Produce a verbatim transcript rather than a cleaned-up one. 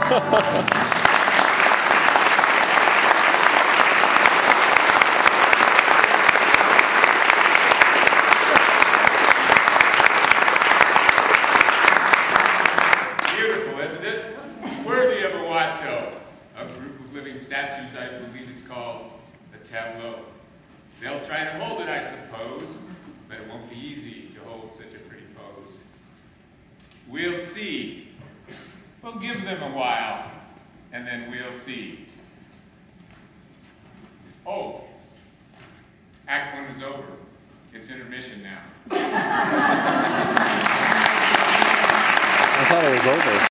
Beautiful, isn't it? Worthy of a Watteau. A group of living statues, I believe it's called a tableau. They'll try to hold it, I suppose, but it won't be easy to hold such a pretty pose. We'll see. We'll give them a while, and then we'll see. Oh, Act One is over. It's intermission now. I thought it was over.